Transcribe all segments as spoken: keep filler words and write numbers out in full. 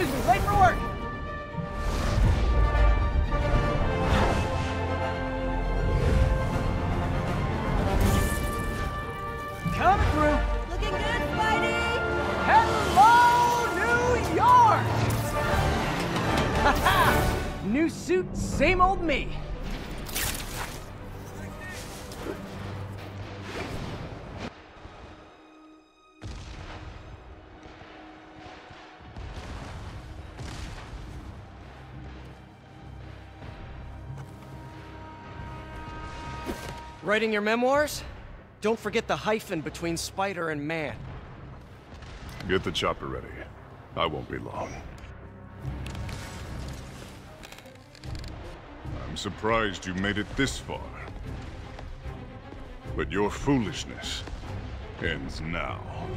Excuse me, late for work! Coming through! Looking good, Spidey! Hello, New York! Haha! New suit, same old me. Writing your memoirs? Don't forget the hyphen between spider and man. Get the chopper ready. I won't be long. I'm surprised you made it this far. But your foolishness ends now.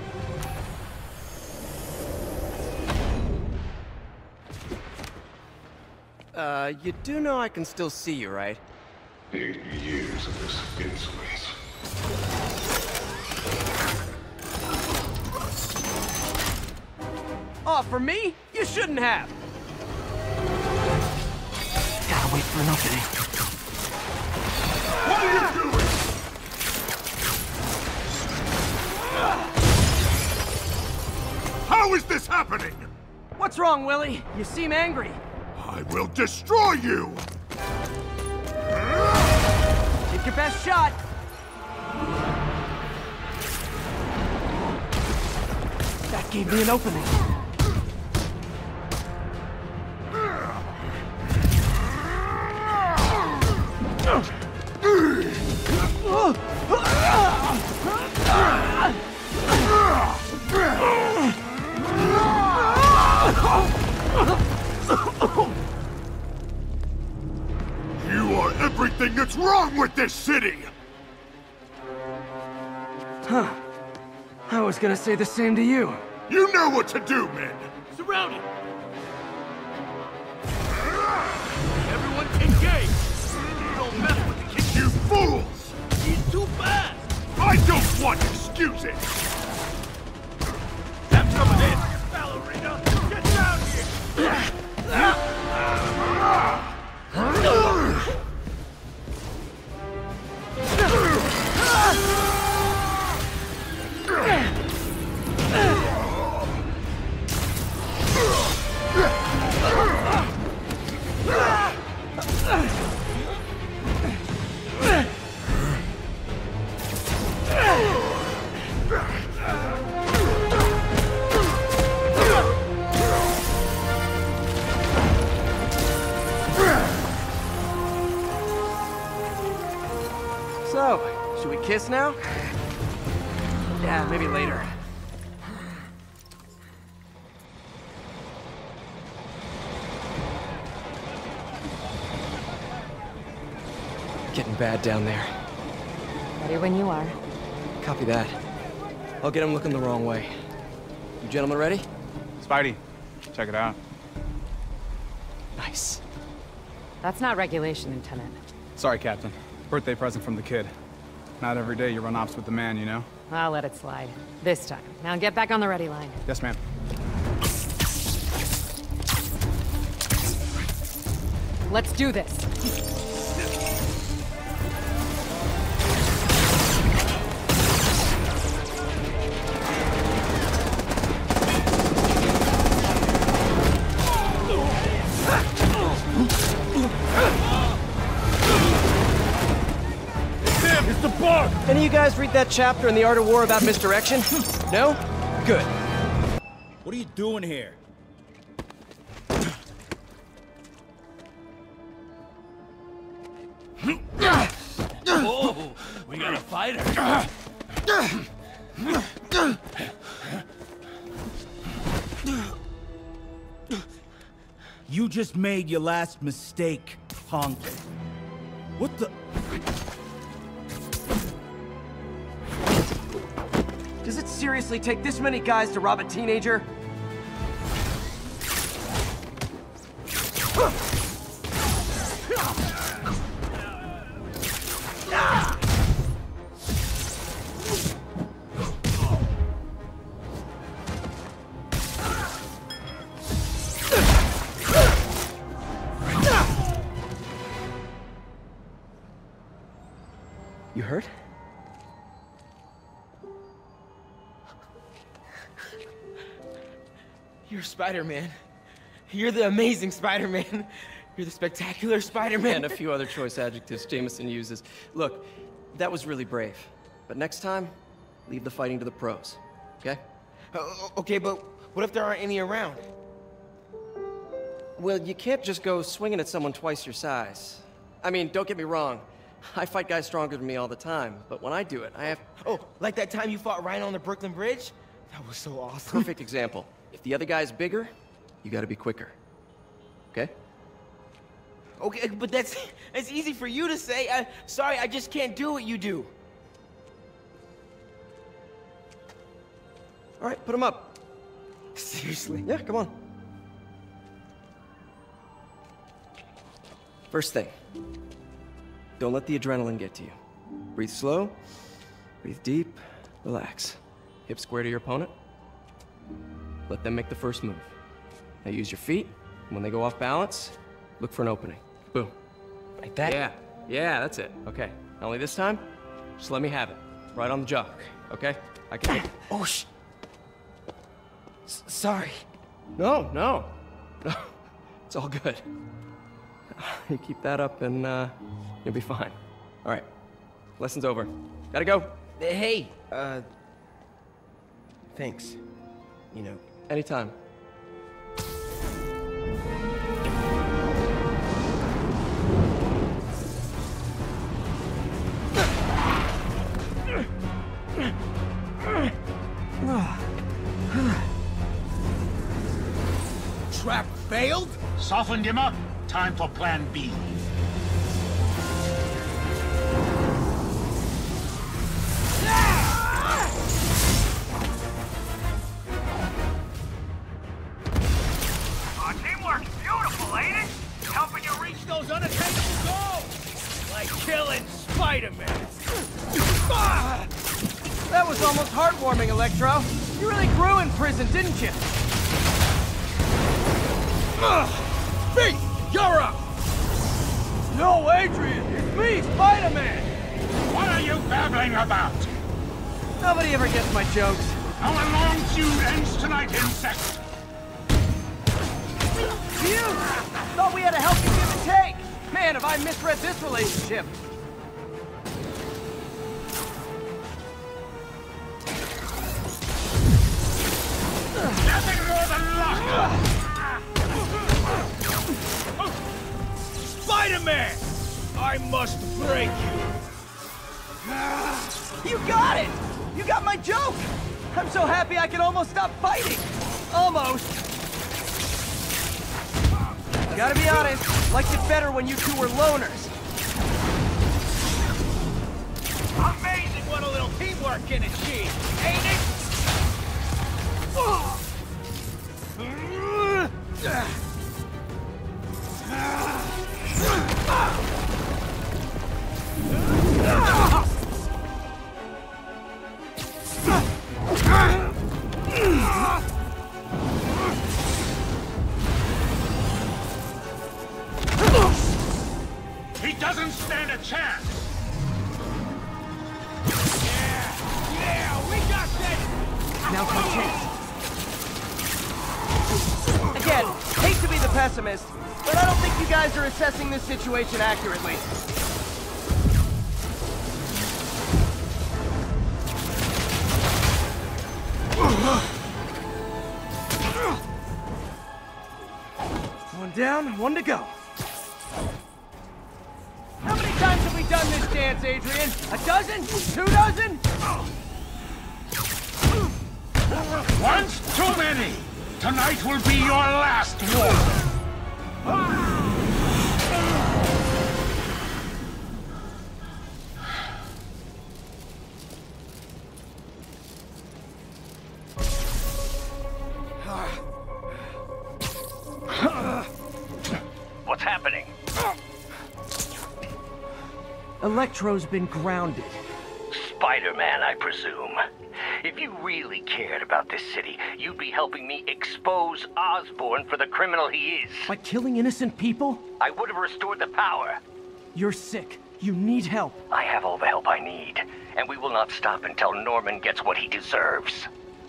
Uh, you do know I can still see you, right? Eight years of this insolence. Oh, for me? You shouldn't have. Gotta wait for an opening. What are you doing? How is this happening? What's wrong, Willie? You seem angry. I will destroy you! Take your best shot. That gave me an opening. You are everything that's wrong with this city! Huh. I was gonna say the same to you. You know what to do, men! Surround him! Everyone engage! You don't mess with the king! You fools! He's too fast! I don't want excuses! Have some of this, ballerina! Get down here! So, should we kiss now? Yeah, maybe later. Getting bad down there. Ready when you are. Copy that. I'll get him looking the wrong way. You gentlemen ready? Spidey, check it out. Nice. That's not regulation, Lieutenant. Sorry, Captain. Birthday present from the kid. Not every day you run ops with the man, you know? I'll let it slide. This time. Now get back on the ready line. Yes, ma'am. Let's do this. Any of you guys read that chapter in The Art of War about misdirection? No? Good. What are you doing here? Oh, we got a fighter. You just made your last mistake, punk. What the... Does it seriously take this many guys to rob a teenager? You hurt? You're Spider-Man. You're the amazing Spider-Man. You're the spectacular Spider-Man. And a few other choice adjectives Jameson uses. Look, that was really brave. But next time, leave the fighting to the pros, okay? Uh, okay, but what if there aren't any around? Well, you can't just go swinging at someone twice your size. I mean, don't get me wrong. I fight guys stronger than me all the time, but when I do it, I have... Oh, like that time you fought Ryan on the Brooklyn Bridge? That was so awesome. Perfect example. If the other guy's bigger, you gotta be quicker. Okay? Okay, but that's that's easy for you to say. I, sorry, I just can't do what you do. All right, put him up. Seriously? Yeah, come on. First thing, don't let the adrenaline get to you. Breathe slow, breathe deep, relax. Hip square to your opponent. Let them make the first move. Now use your feet, and when they go off balance, look for an opening. Boom. Like that? Yeah, yeah, that's it. Okay, only this time, just let me have it. Right on the jaw, okay? I can... Oh, sh... S sorry. No, no, no. It's all good. You keep that up and uh, you'll be fine. All right, lesson's over. Gotta go. Hey, uh... thanks. You know. Anytime. Trap failed? Softened him up. Time for plan B. Our teamwork's beautiful, ain't it? Helping you reach those unattainable goals! Like killing Spider-Man! That was almost heartwarming, Electro. You really grew in prison, didn't you? Feet, you're up! No, Adrian! It's me, Spider-Man! What are you babbling about? Nobody ever gets my jokes. Our long feud ends tonight, insect! Phew! Thought we had a healthy give and take! Man, have I misread this relationship! Nothing more than luck! Spider-Man! I must break you! You got it! You got my joke! I'm so happy I can almost stop fighting! Almost! Gotta be honest, liked it better when you two were loners. Amazing what a little teamwork can achieve, ain't it? He doesn't stand a chance! Yeah, yeah, we got this! Now's my chance. Again, hate to be the pessimist, but I don't think you guys are assessing this situation accurately. One down, one to go. How many times have we done this dance, Adrian? A dozen? Two dozen? Once too many! Tonight will be your last war! What's happening? Electro's been grounded. Spider-Man, I presume. If you really cared about this city, you'd be helping me expose Osborn for the criminal he is. By killing innocent people? I would have restored the power. You're sick. You need help. I have all the help I need, and we will not stop until Norman gets what he deserves.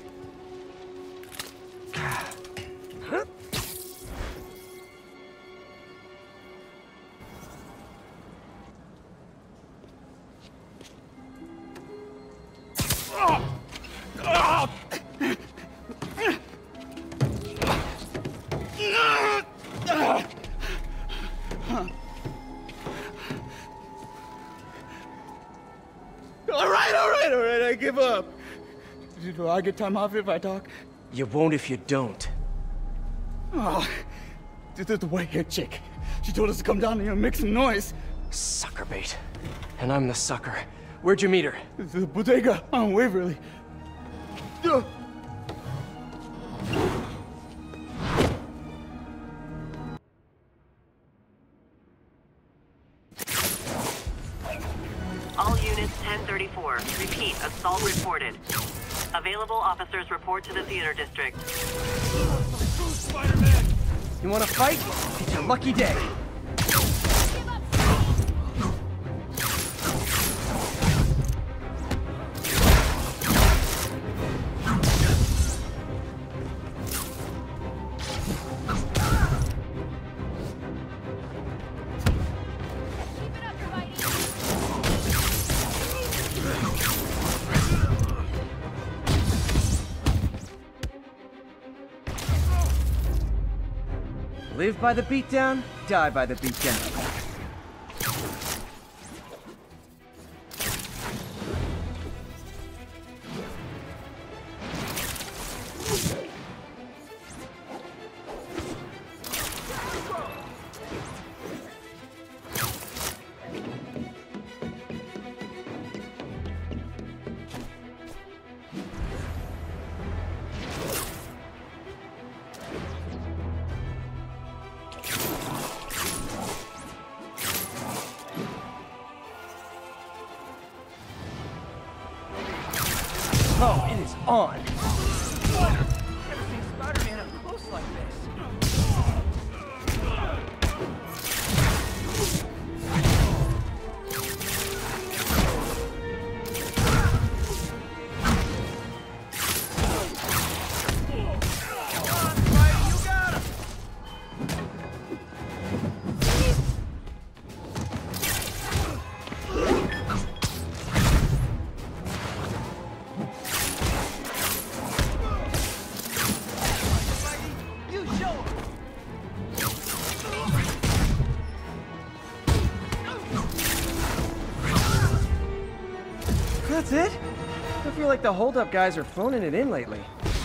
All right, all right, all right, I give up. Do I get time off if I talk? You won't if you don't. Oh, the, the white-haired chick. She told us to come down here and make some noise. Sucker bait. And I'm the sucker. Where'd you meet her? The bodega on Waverly. Uh, All units ten thirty-four. Repeat, assault reported. Available officers report to the theater district. Spider-Man! You wanna fight? It's your lucky day. Live by the beatdown, die by the beatdown. Oh, it is on. Never seen Spider-Man up close like this. That's it? I feel like the hold-up guys are phoning it in lately.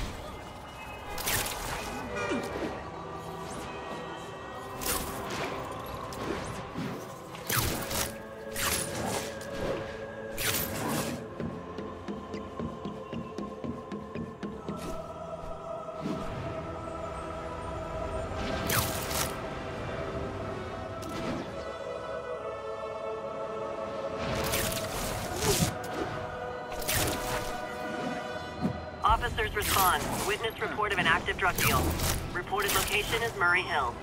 Officers respond. Witness report of an active drug deal. Reported location is Murray Hill.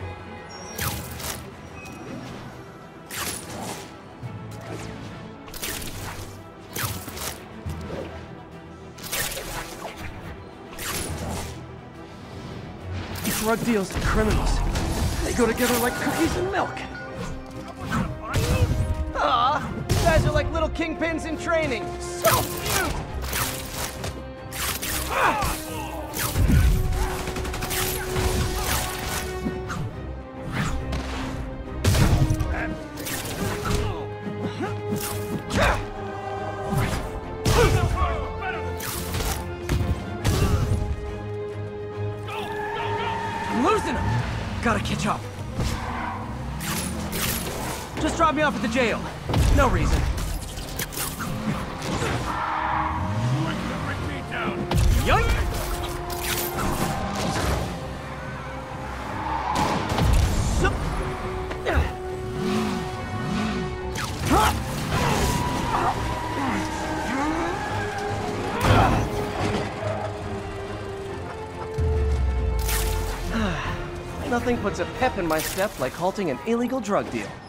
Drug deals and criminals. They go together like cookies and milk. Ah, you guys are like little kingpins in training. So cute! I'm losing him! Gotta catch up. Just drop me off at the jail. No reason. Yoink! Sup- Nothing puts a pep in my step like halting an illegal drug deal.